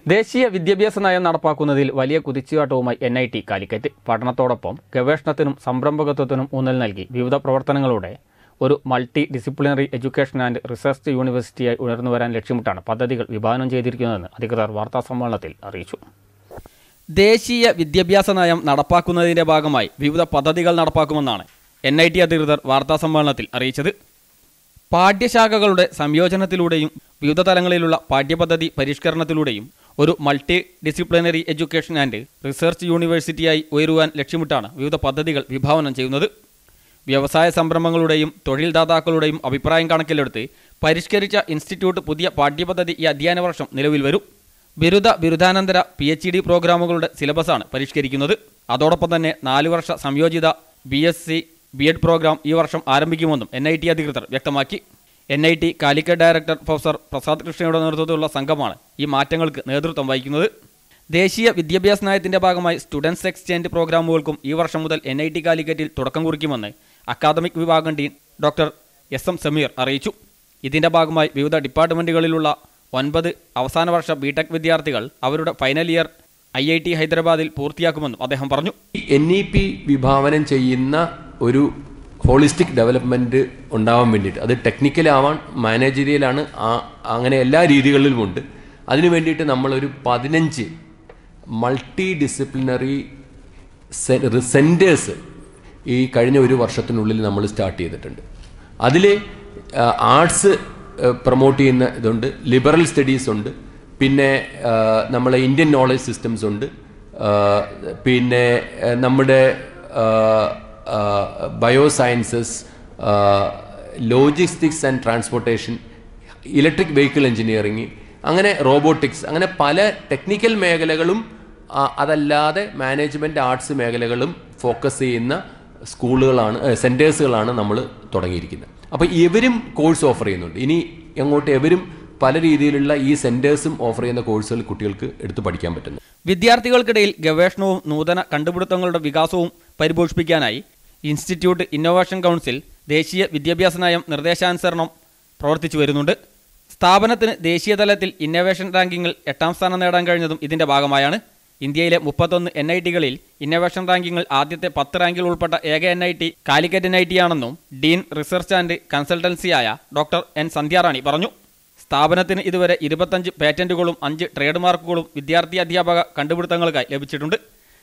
ദേശീയ വിദ്യാഭ്യാസ നയം നടപ്പാക്കുന്നതിൽ വലിയ കുതിച്ചുചാട്ടവുമായി എൻഐടി കാലിക്കറ്റ്. പഠനത്തോടൊപ്പം ഗവേഷണത്തിനും സംരംഭകത്വത്തിനും ഊന്നൽ നൽകി വിവിധ പ്രവർത്തനങ്ങളുടെ ഒരു multi disciplinary education and research യൂണിവേഴ്സിറ്റിയായി ഉയർന്നു വരാൻ ലക്ഷ്യമിട്ടാണ് പദ്ധതികൾ വിഭാവനം ചെയ്തിരിക്കുന്നതെന്ന് അധികൃതർ വാർത്താസമ്മേളനത്തിൽ അറിയിച്ചു. ദേശീയ വിദ്യാഭ്യാസ നയം നടപ്പാക്കുന്നതിന്റെ ഭാഗമായി വിവിധ പദ്ധതികൾ നടപ്പാക്കുമെന്നാണ് എൻഐടി അധികൃതർ വാർത്താസമ്മേളനത്തിൽ അറിയിച്ചത്. പാഠ്യശാഖകളുടെ സംയോജനത്തിലൂടെയും വിവിധ തലങ്ങളിലുള്ള പാഠ്യപദ്ധതി പരിഷ്കരണത്തിലൂടെയും ഒരു multi disciplinary education and research യൂണിവേഴ്സിറ്റിയായി ഉയരുവാൻ ലക്ഷ്യമിട്ടാണ് വിവിധ പദ്ധതികൾ വിഭാവനം ചെയ്യുന്നത്. വ്യവസായ സംരംഭങ്ങളുടെയും തൊഴിൽദാതാക്കളുടെയും അഭിപ്രായം കണക്കിലെടുത്ത് പരിഷ്കരിച്ച ഇൻസ്റ്റിറ്റ്യൂട്ട് പുതിയ പാഠ്യപദ്ധതി ഈ അധ്യയന വർഷം നിലവിൽ വരും. ബിരുദാനന്തര PhD പ്രോഗ്രാമുകളുടെ സിലബസാണ് പരിഷ്കരിക്കുന്നത്. അതോടൊപ്പം തന്നെ 4 വർഷ സംയോജിത BSc B.Ed പ്രോഗ്രാം ഈ വർഷം ആരംഭിക്കുമെന്നും എൻഐടി അധികൃതർ വ്യക്തമാക്കി. NIT Calicut director professor Prasad കൃഷ്ണയുടെ നേതൃത്വത്തിലുള്ള സംഘമാണ് ഈ മാറ്റങ്ങൾക്ക് നേതൃത്വം വഹിക്കുന്നത്. ദേശീയ വിദ്യാഭ്യാസ നയത്തിന്റെ ഭാഗമായി സ്റ്റുഡൻസ് എക്സ്ചേഞ്ച് പ്രോഗ്രാമുകൾക്കും ഈ വർഷം മുതൽ എൻഐടി കാലിക്കറ്റിൽ തുടക്കം കുറിക്കുമെന്ന് അക്കാദമിക് വിഭാഗം ഡീൻ ഡോക്ടർ SM സമീർ അറിയിച്ചു. ഇതിന്റെ ഭാഗമായി വിവിധ ഡിപ്പാർട്ട്മെന്റുകളിലുള്ള 9 അവസാന വർഷ BTech വിദ്യാർത്ഥികൾ അവരുടെ ഫൈനൽ ഇയർ IIT ഹൈദരാബാദിൽ പൂർത്തിയാക്കുമെന്നും അദ്ദേഹം പറഞ്ഞു. NEP വിഭാവനം ചെയ്യുന്ന ഒരു ഹോളിസ്റ്റിക് ഡെവലപ്മെൻറ്റ് ഉണ്ടാവാൻ വേണ്ടിയിട്ട്, അത് ടെക്നിക്കലാവാൻ, മാനേജറിയലാണ്, അങ്ങനെ എല്ലാ രീതികളിലും ഉണ്ട്. അതിനു വേണ്ടിയിട്ട് നമ്മളൊരു 15 മൾട്ടി ഡിസിപ്ലിനറി സെൻറ്റേഴ്സ് ഈ കഴിഞ്ഞ ഒരു വർഷത്തിനുള്ളിൽ നമ്മൾ സ്റ്റാർട്ട് ചെയ്തിട്ടുണ്ട്. അതിൽ ആർട്സ് പ്രൊമോട്ട് ചെയ്യുന്ന ഇതുണ്ട്, ലിബറൽ സ്റ്റഡീസ് ഉണ്ട്, പിന്നെ നമ്മളെ ഇന്ത്യൻ നോളജ് സിസ്റ്റംസ് ഉണ്ട്, പിന്നെ നമ്മുടെ biosciences, logistics and transportation, electric vehicle engineering, അങ്ങനെ റോബോട്ടിക്സ്, അങ്ങനെ പല ടെക്നിക്കൽ മേഖലകളും അതല്ലാതെ മാനേജ്മെൻറ്റ് ആർട്സ് മേഖലകളും ഫോക്കസ് ചെയ്യുന്ന സ്കൂളുകളാണ്, സെൻറ്റേഴ്സുകളാണ് നമ്മൾ തുടങ്ങിയിരിക്കുന്നത്. അപ്പോൾ ഇവരും കോഴ്സ് ഓഫർ ചെയ്യുന്നുണ്ട്. ഇനി അങ്ങോട്ട് എവരും പല രീതിയിലുള്ള ഈ സെൻറ്റേഴ്സും ഓഫർ ചെയ്യുന്ന കോഴ്സുകൾ കുട്ടികൾക്ക് എടുത്ത് പഠിക്കാൻ പറ്റുന്നു. വിദ്യാർത്ഥികൾക്കിടയിൽ ഗവേഷണവും നൂതന കണ്ടുപിടുത്തങ്ങളുടെ വികാസവും പരിപോഷിപ്പിക്കാനായി ഇൻസ്റ്റിറ്റ്യൂട്ട് ഇന്നോവേഷൻ കൗൺസിൽ ദേശീയ വിദ്യാഭ്യാസ നയം നിർദ്ദേശാനുസരണം പ്രവർത്തിച്ചു വരുന്നുണ്ട്. സ്ഥാപനത്തിന് ദേശീയ തലത്തിൽ ഇന്നോവേഷൻ റാങ്കിങ്ങിൽ 8ാം സ്ഥാനം നേടാൻ കഴിഞ്ഞതും ഇതിന്റെ ഭാഗമായാണ്. ഇന്ത്യയിലെ 31 NITകളിൽ ഇന്നോവേഷൻ റാങ്കിങ്ങിൽ ആദ്യത്തെ 10 റാങ്കിൽ ഉൾപ്പെട്ട ഏക NIT കാലിക്കറ്റ് NIT ആണെന്നും ഡീൻ റിസർച്ച് ആൻഡ് കൺസൾട്ടൻസിയായ ഡോക്ടർ N സന്ധ്യാറാണി പറഞ്ഞു. സ്ഥാപനത്തിന് ഇതുവരെ 25 പേറ്റന്റുകളും 5 ട്രേഡ് മാർക്കുകളും വിദ്യാർത്ഥി അധ്യാപക കണ്ടുപിടുത്തങ്ങൾക്കായി ലഭിച്ചിട്ടുണ്ട്.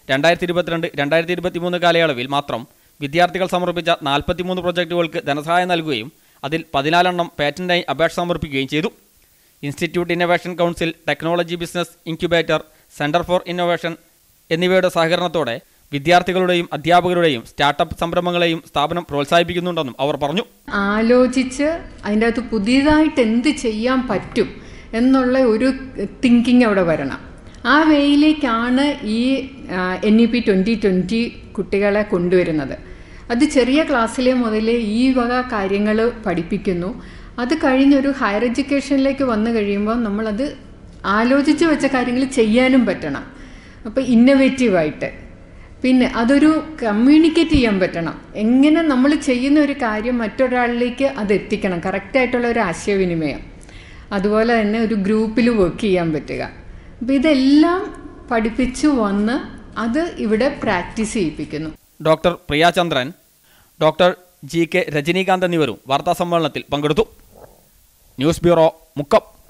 2022-2023 കാലയളവിൽ മാത്രം വിദ്യാർത്ഥികൾ സമർപ്പിച്ച 43 പ്രൊജക്റ്റുകൾക്ക് ധനസഹായം നൽകുകയും അതിൽ 14 പേറ്റന്റായി അപേക്ഷ സമർപ്പിക്കുകയും ചെയ്തു. Institute innovation council, technology business incubator, centre for innovation എന്നിവയുടെ സഹകരണത്തോടെ വിദ്യാർത്ഥികളുടെയും അധ്യാപകരുടെയും സ്റ്റാർട്ടപ്പ് സംരംഭങ്ങളെയും സ്ഥാപനം പ്രോത്സാഹിപ്പിക്കുന്നുണ്ടെന്നും അവർ പറഞ്ഞു. ആലോചിച്ച് അതിൻ്റെ അകത്ത് പുതിയതായിട്ട് എന്ത് ചെയ്യാൻ പറ്റും എന്നുള്ള ഒരു തിങ്കിങ് അവിടെ വരണം. ആ വേയിലേക്കാണ് ഈ NEP 2020 കുട്ടികളെ കൊണ്ടുവരുന്നത്. അത് ചെറിയ ക്ലാസ്സിലെ മുതലേ ഈ വക കാര്യങ്ങൾ പഠിപ്പിക്കുന്നു. അത് കഴിഞ്ഞൊരു ഹയർ എഡ്യൂക്കേഷനിലേക്ക് വന്നു കഴിയുമ്പോൾ നമ്മളത് ആലോചിച്ച് വെച്ച കാര്യങ്ങൾ ചെയ്യാനും പറ്റണം. അപ്പോൾ ഇന്നൊവേറ്റീവായിട്ട്, പിന്നെ അതൊരു കമ്മ്യൂണിക്കേറ്റ് ചെയ്യാൻ പറ്റണം. എങ്ങനെ നമ്മൾ ചെയ്യുന്ന ഒരു കാര്യം മറ്റൊരാളിലേക്ക് അത് എത്തിക്കണം, കറക്റ്റായിട്ടുള്ള ഒരു ആശയവിനിമയം. അതുപോലെ തന്നെ ഒരു ഗ്രൂപ്പിൽ വർക്ക് ചെയ്യാൻ പറ്റുക. അപ്പോൾ ഇതെല്ലാം പഠിപ്പിച്ചു വന്ന് അത് ഇവിടെ പ്രാക്ടീസ് ചെയ്യിപ്പിക്കുന്നു. Doctor Priyachandran, doctor GK Rajinikanth എന്നിവരും വാർത്താസമ്മേളനത്തിൽ പങ്കെടുത്തു. News bureau, Mukkam.